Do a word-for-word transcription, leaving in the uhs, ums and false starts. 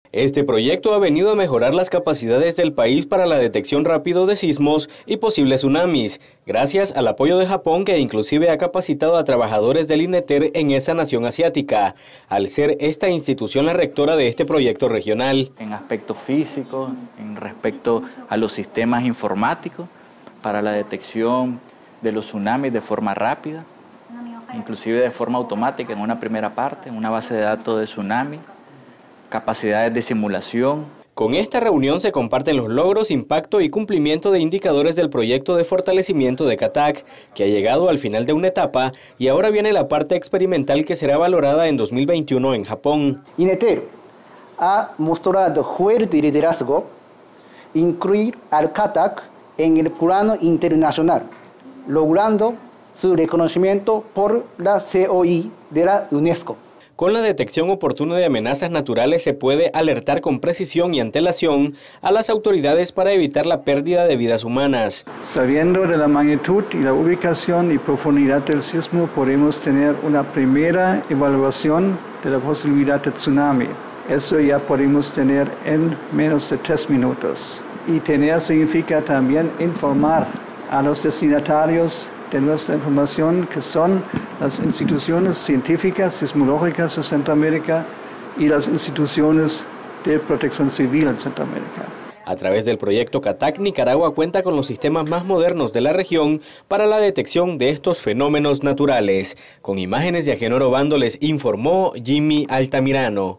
Este proyecto ha venido a mejorar las capacidades del país para la detección rápido de sismos y posibles tsunamis, gracias al apoyo de Japón, que inclusive ha capacitado a trabajadores del INETER en esa nación asiática, al ser esta institución la rectora de este proyecto regional. En aspectos físicos, en respecto a los sistemas informáticos para la detección de los tsunamis de forma rápida, inclusive de forma automática en una primera parte, en una base de datos de tsunami, capacidades de simulación. Con esta reunión se comparten los logros, impacto y cumplimiento de indicadores del proyecto de fortalecimiento de CATAC, que ha llegado al final de una etapa y ahora viene la parte experimental que será valorada en dos mil veintiuno en Japón. INETER ha mostrado fuerte liderazgo, incluir al CATAC en el plano internacional, logrando su reconocimiento por la C O I de la UNESCO. Con la detección oportuna de amenazas naturales se puede alertar con precisión y antelación a las autoridades para evitar la pérdida de vidas humanas. Sabiendo de la magnitud y la ubicación y profundidad del sismo, podemos tener una primera evaluación de la posibilidad de tsunami. Eso ya podemos tener en menos de tres minutos. Y tener significa también informar a los destinatarios de nuestra información, que son las instituciones científicas, sismológicas de Centroamérica y las instituciones de protección civil en Centroamérica. A través del proyecto CATAC, Nicaragua cuenta con los sistemas más modernos de la región para la detección de estos fenómenos naturales. Con imágenes de Agenor Obando les informó Jimmy Altamirano.